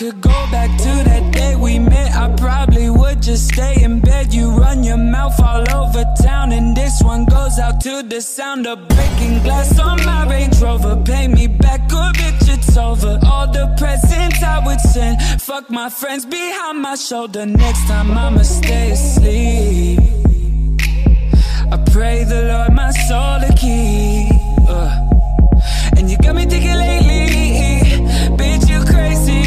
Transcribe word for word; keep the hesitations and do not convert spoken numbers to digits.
could go back to that day we met, I probably would just stay in bed. You run your mouth all over town, and this one goes out to the sound of breaking glass on my Range Rover. Pay me back or bitch, it's over. All the presents I would send, fuck my friends behind my shoulder. Next time I'ma stay asleep. I pray the Lord my soul to keep uh. And you got me thinking lately, bitch, you crazy.